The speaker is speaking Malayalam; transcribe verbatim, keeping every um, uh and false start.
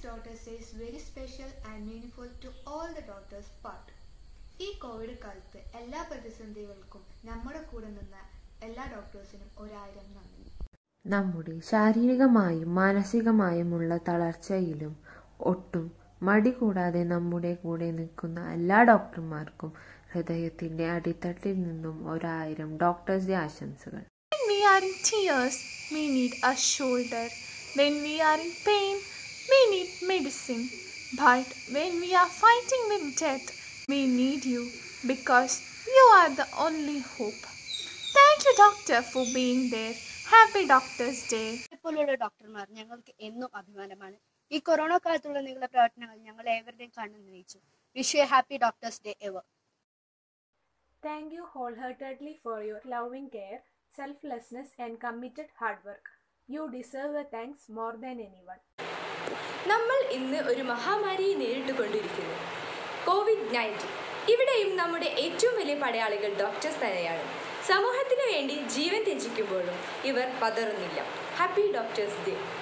Doctors Day is very special and meaningful to all the doctors part. ഈ കോവിഡ് കാലത്ത് എല്ലാ പ്രതിസന്ധികൾക്കും നമ്മുടെ കൂടെ നിന്ന എല്ലാ ഡോക്ടേഴ്സിനും ഒരായിരം നന്ദി. നമ്മുടെ ശാരീരികമായും മാനസികമായുമുള്ള തളർച്ചയിലും ഒട്ടും മടി കൂടാതെ നമ്മുടെ കൂടെ നിൽക്കുന്ന എല്ലാ ഡോക്ടർമാർക്കും ഹൃദയത്തിന്റെ അടിത്തട്ടിൽ നിന്നും ഒരായിരം ഡോക്ടേഴ്സ് ഡേ ആശംസകൾ. When we are in tears, we need a shoulder. When we are in pain, we need medicine. But when we are fighting with death, we need you because you are the only hope. Thank you, doctor, for being there. Happy Doctors Day. ഇപ്പോഴുള്ള ഡോക്ടർമാർ ഞങ്ങൾക്ക് എന്നും അഭിമാനമാണ്. ഈ കൊറോണ കാലത്തുള്ള നിങ്ങളുടെ പ്രവർത്തനങ്ങൾ ഞങ്ങൾ ഏവരുടെയും കണ്ണു നനയിച്ചു. Wish you a happy Doctors Day ever. Thank you wholeheartedly for your loving care, selflessness and committed hard work. You deserve a thanks more than anyone. നമ്മൾ ഇന്ന് ഒരു മഹാമാരിയെ നേരിട്ടുകൊണ്ടിരിക്കുന്നു, കോവിഡ് നയൻറ്റീൻ. ഇവിടെയും നമ്മുടെ ഏറ്റവും വലിയ പടയാളികൾ ഡോക്ടേഴ്സ് തന്നെയാണ്. സമൂഹത്തിന് വേണ്ടി ജീവൻ ത്യജിക്കുമ്പോഴും ഇവർ പതറുന്നില്ല. Happy doctors day.